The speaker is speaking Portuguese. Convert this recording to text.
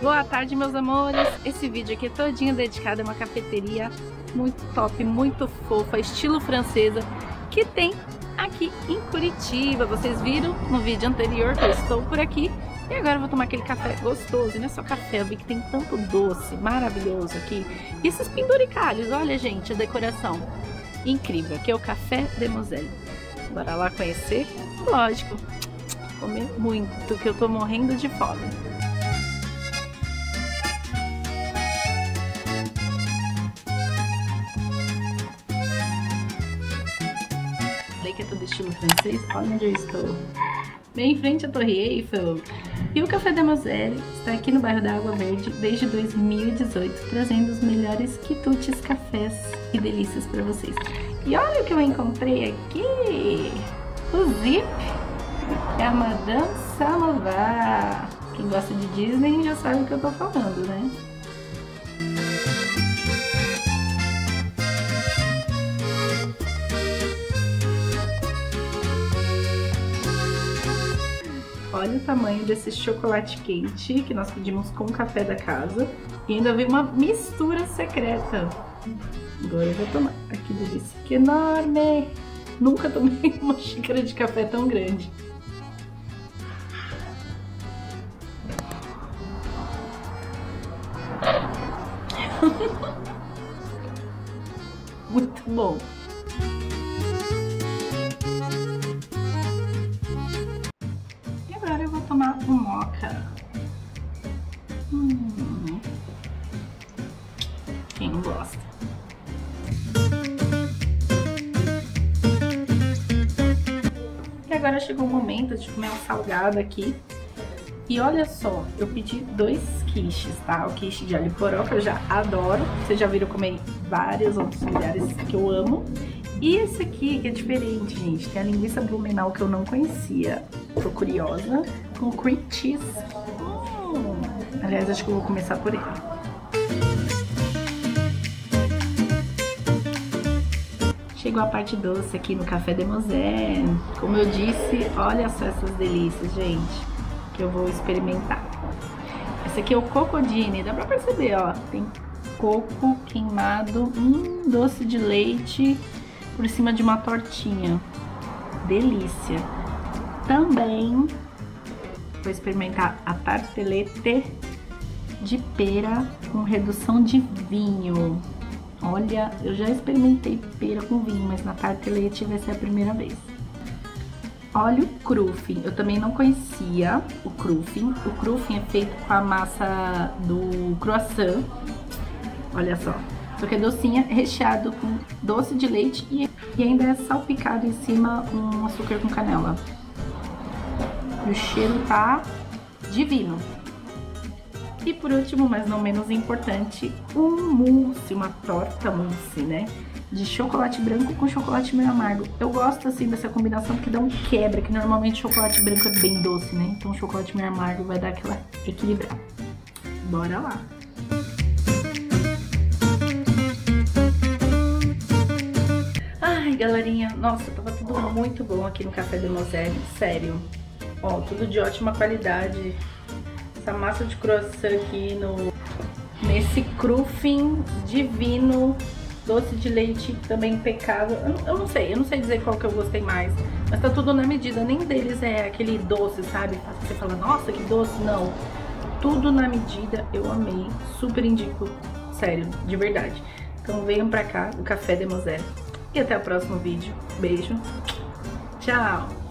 Boa tarde, meus amores. Esse vídeo aqui é todinho dedicado a uma cafeteria muito top, muito fofa, estilo francesa, que tem aqui em Curitiba. Vocês viram no vídeo anterior que eu estou por aqui. E agora eu vou tomar aquele café gostoso. E não é só café, eu vi que tem tanto doce maravilhoso aqui. E esses penduricalhos, olha, gente, a decoração incrível. Aqui é o Café Demoiselle. Bora lá conhecer? Lógico, comer muito, que eu tô morrendo de fome. Falei que é tudo estilo francês. Olha onde eu estou. Bem em frente à Torre Eiffel. E o Café Demoiselle está aqui no bairro da Água Verde desde 2018, trazendo os melhores quitutes, cafés e delícias para vocês. E olha o que eu encontrei aqui! O Zip é a Madame Samovar. Quem gosta de Disney já sabe o que eu tô falando, né? Olha o tamanho desse chocolate quente que nós pedimos com o café da casa. E ainda veio uma mistura secreta. Agora eu vou tomar. Ai, que delícia, que enorme! Nunca tomei uma xícara de café tão grande. Muito bom! E agora eu vou tomar um mocha. Quem não gosta? E agora chegou o momento de comer um salgado aqui. E olha só, eu pedi 2 quiches, tá? O quiche de alho poró, que eu já adoro. Vocês já viram comer vários outros lugares que eu amo. E esse aqui, que é diferente, gente. Tem a linguiça blumenau, que eu não conhecia. Tô curiosa. Com cream cheese. Aliás, acho que eu vou começar por ele. Chegou a parte doce aqui no Café Demoiselle. Como eu disse, olha só essas delícias, gente, que eu vou experimentar. Esse aqui é o cocodine, dá pra perceber, ó. Tem coco queimado, doce de leite por cima de uma tortinha. Delícia. Também vou experimentar a tartelete de pera com redução de vinho. Olha, eu já experimentei pera com vinho, mas na tartelete vai ser a primeira vez. Olha o cruffin, eu também não conhecia o cruffin. O cruffin é feito com a massa do croissant. Olha só, só que é docinha, recheado com doce de leite e ainda é salpicado em cima com açúcar com canela. E o cheiro tá divino. E por último, mas não menos importante, um mousse, uma torta mousse, né? De chocolate branco com chocolate meio amargo. Eu gosto assim dessa combinação porque dá um quebra, que normalmente chocolate branco é bem doce, né? Então chocolate meio amargo vai dar aquela equilibrada. Bora lá! Ai, galerinha, nossa, tava tudo muito bom aqui no Café Demoiselle, sério. Ó, tudo de ótima qualidade. Essa massa de croissant aqui nesse cruffin divino, doce de leite também impecável. Eu não sei dizer qual que eu gostei mais, mas tá tudo na medida. Nem deles é aquele doce, sabe? Você fala, nossa, que doce, não. Tudo na medida, eu amei, super indico, sério, de verdade. Então venham pra cá, o Café Demoiselle. E até o próximo vídeo. Beijo, tchau!